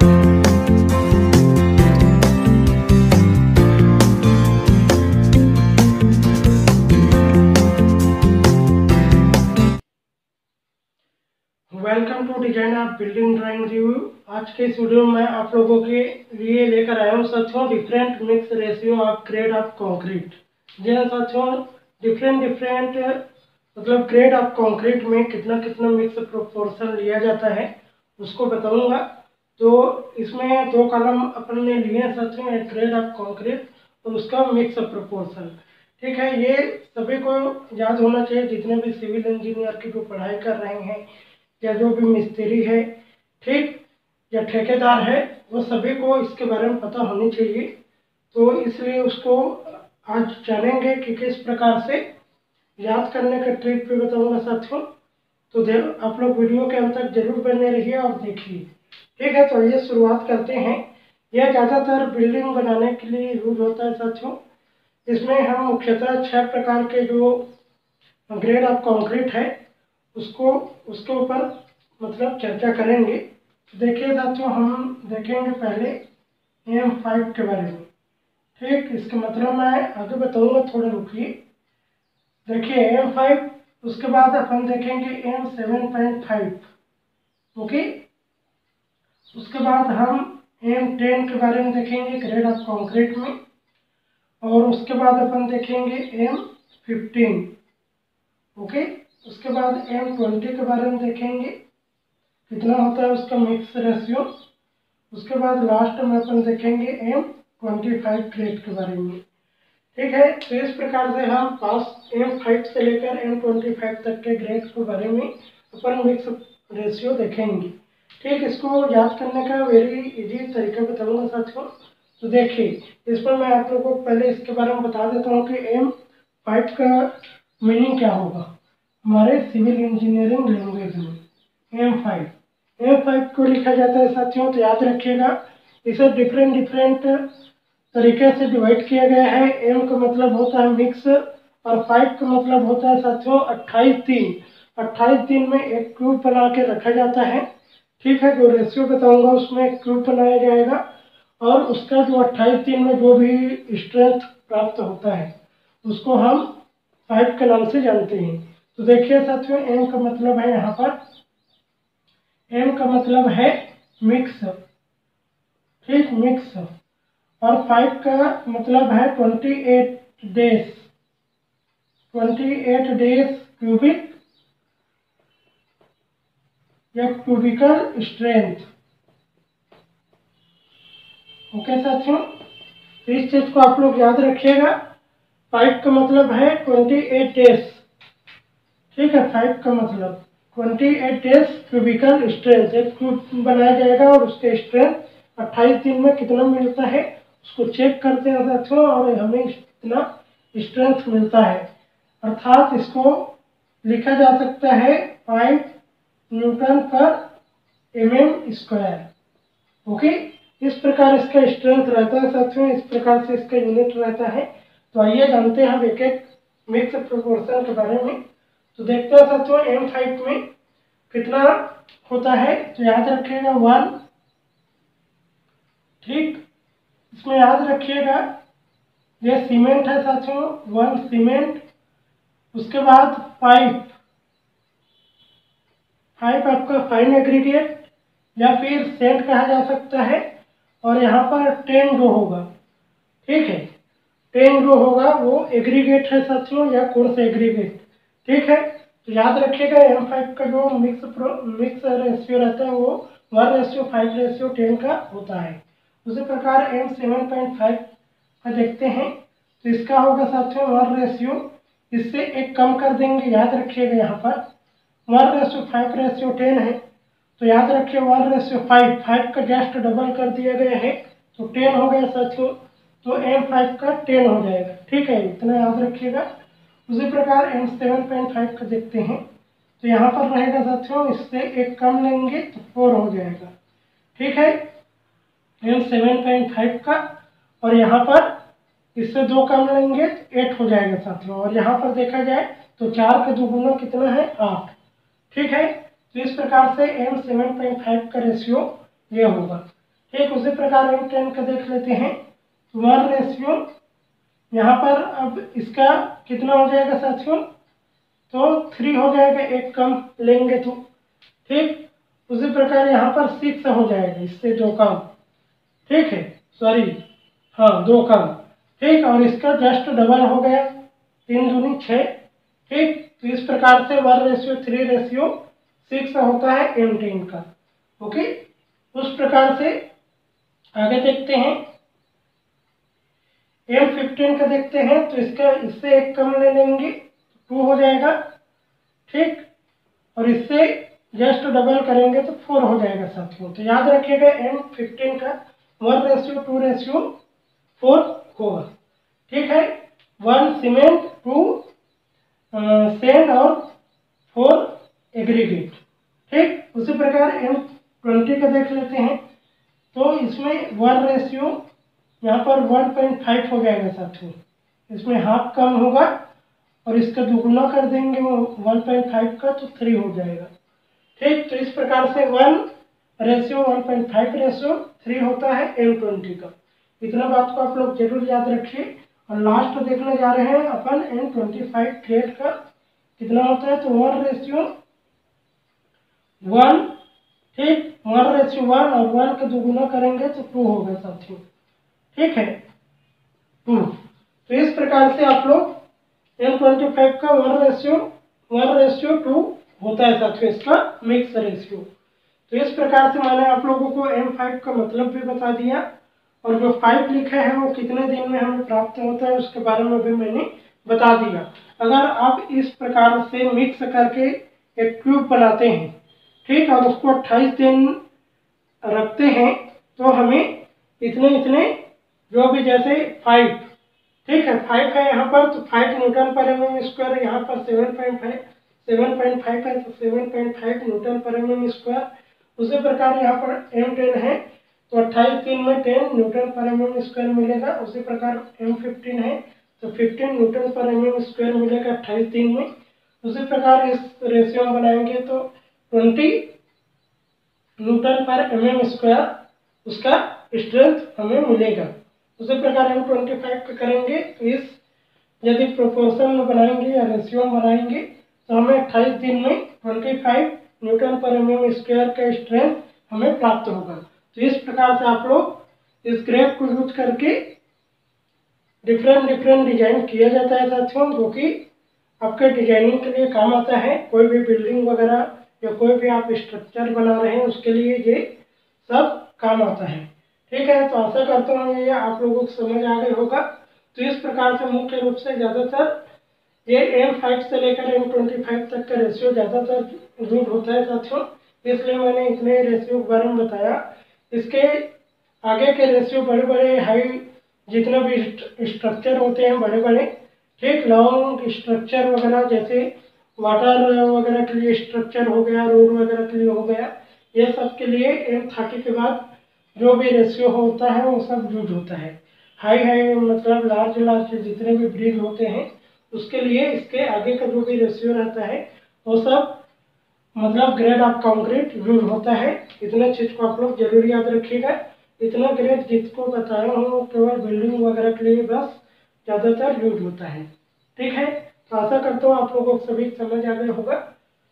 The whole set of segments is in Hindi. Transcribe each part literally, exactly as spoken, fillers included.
Welcome to design of building drawing review. आज के इस वीडियो में आप लोगों के लिए लेकर आया हूँ साथियों different mix ratio of grade of concrete. जी हाँ साथियों, डिफरेंट डिफरेंट मतलब ग्रेड ऑफ कंक्रीट में कितना कितना मिक्स प्रोपोर्शन लिया जाता है उसको बताऊंगा। तो इसमें दो कॉलम अपन ने लिए हैं साथियों, एक ग्रेड ऑफ कंक्रीट और उसका मिक्स प्रोपोर्शन। ठीक है, ये सभी को याद होना चाहिए जितने भी सिविल इंजीनियर की जो पढ़ाई कर रहे हैं या जो भी मिस्त्री है, ठीक, या ठेकेदार है, वो सभी को इसके बारे में पता होनी चाहिए। तो इसलिए उसको आज जानेंगे कि किस प्रकार से याद करने का ट्रिक भी बताऊंगा साथियों। तो दे आप लोग वीडियो के अंत तक जरूर बने रहिए और देखिए। ठीक है, तो ये शुरुआत करते हैं। यह ज़्यादातर बिल्डिंग बनाने के लिए यूज होता है साथियों। इसमें हम मुख्यतः छह प्रकार के जो ग्रेड ऑफ कंक्रीट है उसको उसके ऊपर मतलब चर्चा करेंगे। तो देखिए साथियों, हम देखेंगे पहले एम फाइव के बारे में। ठीक, इसका मतलब मैं आगे बताऊंगा, थोड़ा रुकिए। देखिए एम फाइव, उसके बाद अपन देखेंगे M seven point five. Okay, उसके बाद हम एम टेन के बारे में देखेंगे ग्रेड ऑफ कंक्रीट में, और उसके बाद अपन देखेंगे एम फिफ्टीन। ओके, उसके बाद एम ट्वेंटी के बारे में देखेंगे कितना होता है उसका मिक्स रेशियो। उसके बाद लास्ट में अपन देखेंगे एम ट्वेंटी फाइव ग्रेड के बारे में। ठीक है, तो इस प्रकार से हम पास एम फाइव से लेकर एम ट्वेंटी फाइव तक के ग्रेड के बारे में अपन मिक्स रेशियो देखेंगे। ठीक, इसको याद करने का वेरी इजी तरीका बताऊंगा साथियों। तो देखिए, इस पर मैं आप लोगों को पहले इसके बारे में बता देता हूँ कि एम फाइव का मीनिंग क्या होगा हमारे सिविल इंजीनियरिंग लैंग्वेज में। एम फाइव एम फाइव को लिखा जाता है साथियों, तो याद रखिएगा इसे डिफरेंट डिफरेंट तरीके से डिवाइड किया गया है। एम का मतलब होता है मिक्स, और फाइव का मतलब होता है साथियों अट्ठाईस दिन। अट्ठाईस दिन में एक क्यूब बना के रखा जाता है। ठीक है, जो रेशियो बताऊंगा उसमें एक क्यूब बनाया जाएगा, और उसका जो अट्ठाईस दिन में जो भी स्ट्रेंथ प्राप्त होता है उसको हम फाइव के नाम से जानते हैं। तो देखिए साथियों, एम का मतलब है यहाँ पर, एम का मतलब है मिक्स। ठीक, मिक्स। और फाइव का मतलब है twenty eight days. Twenty eight days cubic या क्यूबिकल स्ट्रेंथ। ओके साथियों, इस चीज को आप लोग याद रखिएगा। फाइव का मतलब है ट्वेंटी एट डेज। ठीक है, फाइव का मतलब twenty eight days cubical strength, एक क्यूब बनाया जाएगा और उसके स्ट्रेंथ अट्ठाईस दिन में कितना मिलता है उसको चेक करते हैं साथियों, और हमें कितना स्ट्रेंथ मिलता है। अर्थात इसको लिखा जा सकता है फाइव न्यूटन पर एम एम स्क्वायर। ओके, इस प्रकार इसका स्ट्रेंथ रहता है साथियों, इस प्रकार से इसका यूनिट रहता है। तो आइए जानते हैं हम एक एक मिक्स प्रोपोर्शन के बारे में। तो देखते हैं साथियों एम फाइव में कितना होता है। तो याद रखिएगा वन। ठीक, इसमें याद रखिएगा ये सीमेंट है साथियों, वन सीमेंट। उसके बाद पाइप, पाइप आपका फाइन एग्रीगेट या फिर सेंट कहा जा सकता है। और यहाँ पर टेन जो होगा, ठीक है, टेन जो होगा वो एग्रीगेट है साथियों या कोर्स एग्रीगेट। ठीक है, तो याद रखिएगा एम फाइव का जो मिक्स मिक्स रेशियो रहता है वो one ratio five ratio ten का होता है। उसी प्रकार एम सेवन पॉइंट फाइव का देखते हैं, तो इसका होगा साथियों वन रेशियो, इससे एक कम कर देंगे। याद रखिएगा यहाँ पर one ratio five ratio ten है, तो याद रखिए वन रेशियो फाइव, फाइव का जस्ट डबल कर दिया गया है तो टेन हो गया साथियों। तो एम फाइव का टेन हो जाएगा। ठीक है, इतना याद रखिएगा। उसी प्रकार एम सेवन पॉइंट फाइव का देखते हैं, तो यहाँ पर रहेगा साथियों, इससे एक कम लेंगे तो फोर हो जाएगा। ठीक है, एम सेवन पॉइंट फाइव का, और यहाँ पर इससे दो कम लेंगे तो एट हो जाएगा साथियों। और यहाँ पर देखा जाए तो चार का दुगुना कितना है, आठ। ठीक है, तो इस प्रकार से एम सेवन पॉइंट फाइव का रेशियो ये होगा। ठीक उसी प्रकार एम टेन का देख लेते हैं। वन रेशियो यहाँ पर अब इसका कितना हो जाएगा साथियों, तो थ्री हो जाएगा, एक कम लेंगे तो। ठीक उसी प्रकार यहाँ पर सिक्स हो जाएगा, इससे दो कम। ठीक है, सॉरी, हाँ दो कम। ठीक, और इसका जस्ट डबल हो गया, तीन दूनी छः। ठीक, तो इस प्रकार से one ratio three ratio six होता है एम टेन का। ओके, उस प्रकार से आगे देखते हैं। एम फिफ्टीन का देखते हैं, तो इसका इससे एक कम ले लेंगे, टू हो जाएगा। ठीक, और इससे जस्ट डबल करेंगे तो फोर हो जाएगा साथियों। तो याद रखिएगा एम फिफ्टीन का one ratio two ratio four होगा। ठीक है, वन सीमेंट, टू सैंड और फोर एग्रीगेट। ठीक, उसी प्रकार एम ट्वेंटी का देख लेते हैं, तो इसमें वन रेशियो यहाँ पर वन पॉइंट फाइव हो जाएगा साथियों, इसमें हाफ कम होगा और इसका दुगुना कर देंगे वो वन पॉइंट फाइव का, तो थ्री हो जाएगा। ठीक, तो इस प्रकार से one ratio one point five ratio three होता है एम ट्वेंटी का। इतना बात को आप लोग जरूर याद रखिए। और लास्ट देखने जा रहे हैं अपन एम ट्वेंटी फाइव ग्रेड का कितना होता है, तो वन रेशियो वन। ठीक, वन रेशियो वन और वन का दुगुना करेंगे तो टू होगा साथियों। ठीक है, टू। तो इस प्रकार से आप लोग एम ट्वेंटी फाइव का one ratio one ratio two होता है साथियों, इसका मिक्स रेशियो। तो इस प्रकार से मैंने आप लोगों को एम फाइव का मतलब भी बता दिया, और जो फाइव लिखा है वो कितने दिन में हमें प्राप्त होता है उसके बारे में भी मैंने बता दिया। अगर आप इस प्रकार से मिक्स करके एक क्यूब बनाते हैं, ठीक, और उसको अट्ठाईस दिन रखते हैं, तो हमें इतने इतने जो भी जैसे फाइव, ठीक है, फाइव है यहाँ पर, तो फाइव न्यूटन पर एम एम स्क्वायर, यहाँ पर seven point five seven point five है, तो सेवन पॉइंट फाइव न्यूटन पर एम एम स्क्वायर। उसी प्रकार यहाँ पर एम टेन है, तो अट्ठाईस दिन में टेन न्यूटन पर एम एम स्क्वायर मिलेगा। उसी प्रकार एम फिफ्टीन है, तो फिफ्टीन न्यूटन पर एम एम स्क्वायर मिलेगा अट्ठाईस दिन में। उसी प्रकार इस रेशियो में बनाएंगे तो ट्वेंटी न्यूटन पर एम एम स्क्वायर उसका स्ट्रेंथ हमें मिलेगा। उसी प्रकार एम ट्वेंटी फाइव का करेंगे, तो इस यदि प्रोपोर्शन में बनाएंगे या रेशियो में बनाएंगे तो हमें अट्ठाईस दिन में पच्चीस न्यूटन पर एम एम स्क्वायर का स्ट्रेंथ हमें प्राप्त होगा। तो इस प्रकार से आप लोग इस ग्रेफ को यूज करके डिफरेंट डिफरेंट डिजाइन किया जाता है साथियों, जो कि आपके डिजाइनिंग के लिए काम आता है। कोई भी बिल्डिंग वगैरह या कोई भी आप स्ट्रक्चर बना रहे हैं उसके लिए ये सब काम आता है। ठीक है, तो आशा करता हूँ ये आप लोगों को समझ आ गया होगा। तो इस प्रकार से मुख्य रूप से ज़्यादातर ये एम फाइव से लेकर एम ट्वेंटी फाइव तक का रेशियो ज़्यादातर यूज होता है साथियों, इसलिए मैंने इतने रेशियो के बारे में बताया। इसके आगे के रेशियो बड़े बड़े हाई जितने भी स्ट्रक्चर होते हैं बड़े बड़े, ठीक, लॉन्ग स्ट्रक्चर वगैरह जैसे वाटर वगैरह के लिए स्ट्रक्चर हो गया, रोड वगैरह के लिए हो गया, ये सब के लिए एम थर्टी के बाद जो भी रेशियो होता है वो सब यूज होता है। हाई हाई मतलब लार्ज लार्ज जितने भी ब्रिज होते हैं उसके लिए इसके आगे का जो भी रेशियो रहता है वो सब मतलब ग्रेड ऑफ कंक्रीट यूज होता है। इतना चीज को आप लोग जरूर याद रखिएगा। इतना ग्रेड जिसको बताया हूँ केवल बिल्डिंग वगैरह के लिए बस ज़्यादातर यूज होता है। ठीक है, तो आशा करता हूँ आप लोगों को सभी समझ आ गया होगा।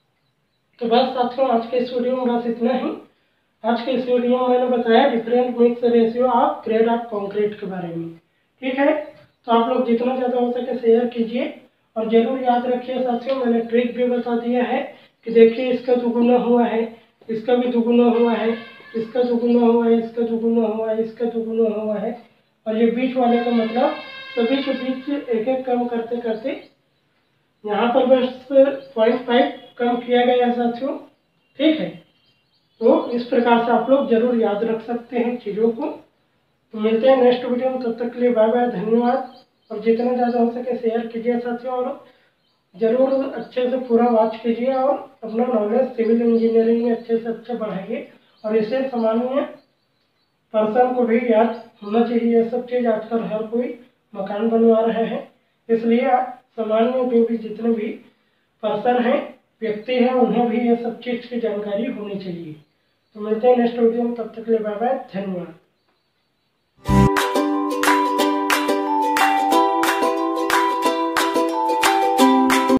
तो बस साथियों आज के इस वीडियो में बस इतना ही। आज के इस वीडियो में मैंने बताया different mix ratio of grade of concrete के बारे में। ठीक है, तो आप लोग जितना ज़्यादा हो सके शेयर कीजिए, और जरूर याद रखिए साथियों मैंने ट्रिक भी बता दिया है कि देखिए इसका दुगुना हुआ है, इसका भी दुगुना हुआ है, इसका दुगुना हुआ है, इसका दुगुना हुआ है, इसका दुगुना हुआ है, और ये बीच वाले का मतलब सभी के बीच एक एक कम करते करते यहाँ पर बस पॉइंट फाइव कम किया गया है साथियों। ठीक है, तो इस प्रकार से आप लोग जरूर याद रख सकते हैं चीज़ों को। तो मिलते हैं नेक्स्ट वीडियो में, तब तक के लिए बाय बाय, धन्यवाद। और जितना ज़्यादा हो सके शेयर कीजिए साथियों, और ज़रूर अच्छे से पूरा वॉच कीजिए और अपना नॉलेज सिविल इंजीनियरिंग में अच्छे से अच्छे बढ़ाइए। और इसे सामान्य पर्सन को भी याद होना चाहिए ये सब चीज़। आजकल हर कोई मकान बनवा रहे हैं, इसलिए सामान्य जो भी जितने भी पर्सन हैं व्यक्ति हैं उन्हें भी ये सब चीज़ की जानकारी होनी चाहिए। तो मिलते हैं नेक्स्ट वीडियो में, तब तक के लिए बाय बाय, धन्यवाद।